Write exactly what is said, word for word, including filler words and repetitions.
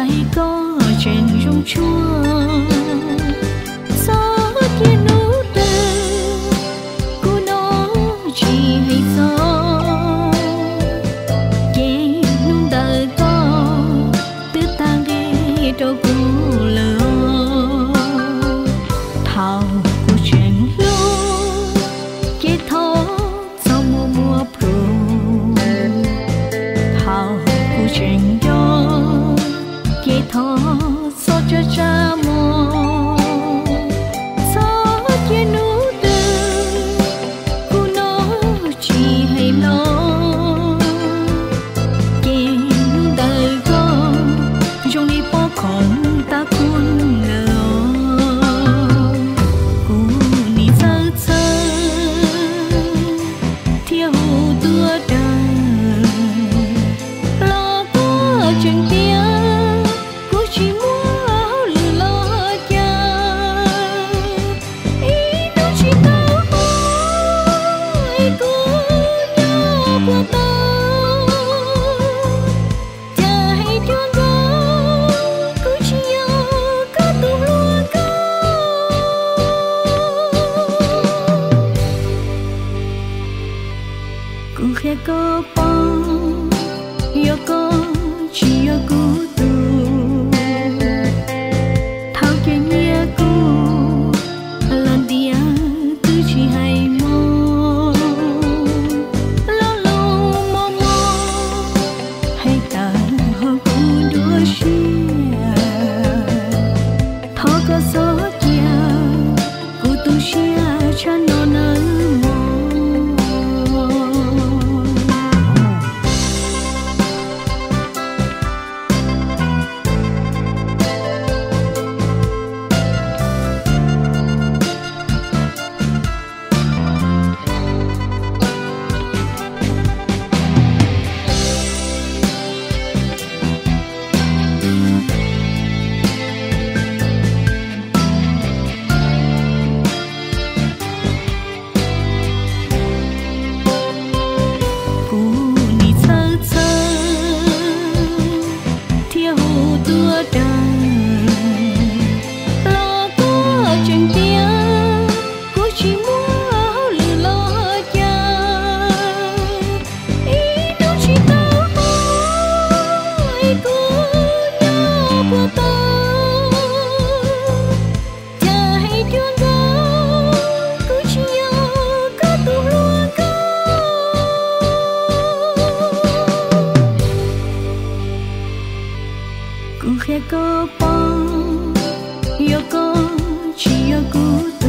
lại có trên rung chua gió thiên nú từ cô nó chỉ hay gió kê nung đời có tư ta ghê đâu cô lỡ thao cô chuyện luôn kê thó sau mùa mùa pro thao cô chuyện đó kê thó so cho cha mô gió thiên nú từ cô nó chỉ hay lo kê nung đời có trong đi bỏ con ta cuốn ngờ cô đi sơ sơ theo tua đời lo có chuyện kia cô chỉ muốn lừa lo cha ý nó chỉ tao hỏi cô nhớ của tao cha hay thương cô cô chỉ nhớ có tu luôn cô khẽ có bóng yêu cô chỉ yêu cô tu thao kia nhia cô lần dia cứ chỉ hay mơ lâu lâu mơ mơ hay ta hơn cô đua chia thọ có gió chia cô tu chia cho nó nở tua đời lo có chuyện kia cô chỉ muốn lừa lo cha ý nó chỉ tao hỏi cô nhớ của tao cha hay thương cô cô chỉ nhớ có tu luôn cô khẽ có bóng yêu cô chỉ yêu cô